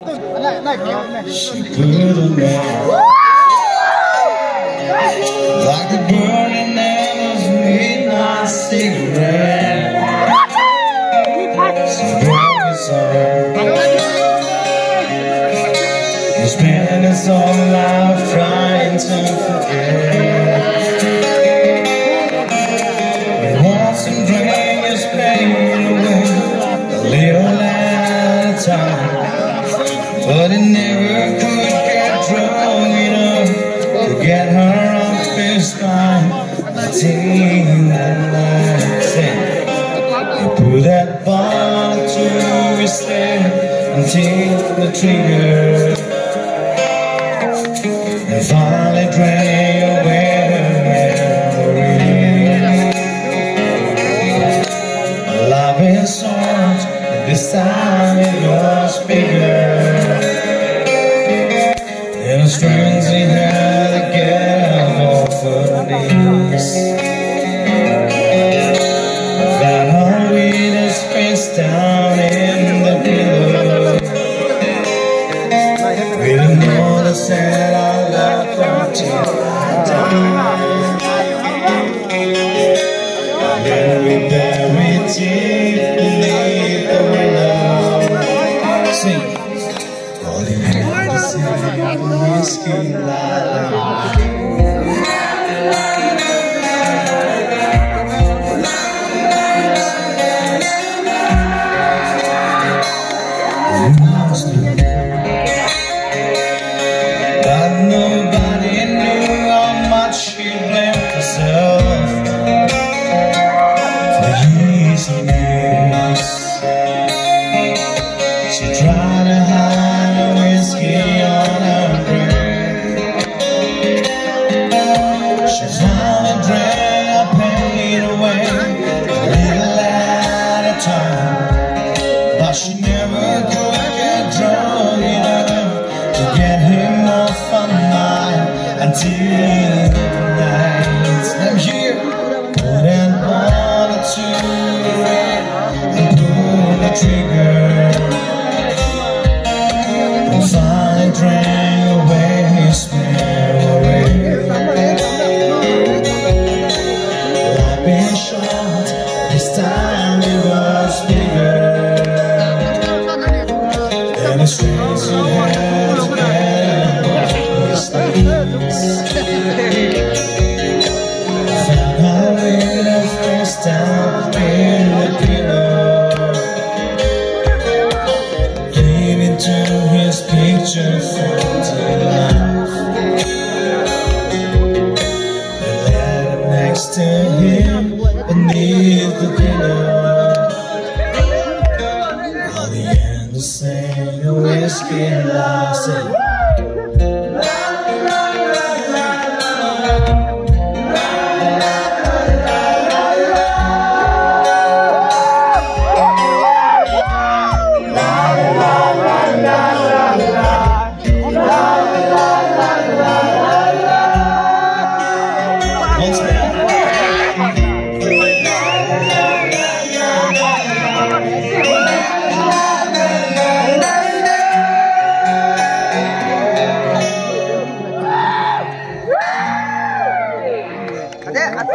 She couldn't bear like the burning embers midnight cigarette. So broke his heart. He's spending his whole life trying to forget. He wants some drink his pain away, a little at a time. But he never could get drunk enough to get her off his spine. Until that night, he put that ball to his head until the trigger, and finally drank away her memory. Love is short, and this time it was bigger. The strings he had to get off her knees. Found her with his face down in the pillow. We didn't know to say I love her till I died. Then we buried deep beneath the willow. Sing. All you have to say whiskey but nobody knew how much she blamed herself for years and years. She tried to hide the whiskey on her breath. She finally drank her pain away, a little at a time. But she never could get drunk enough to get him off her mind until the night. I'm here, put that bottle to her head and pull the trigger. Finally drank away his memory. Life been short, this time it was bigger. And the strings he had to get off his knees. Found her with her face down in the pillow, gave into his picture floating life, and laid it next to him beneath the pillow. All the end to sing a whiskey lost.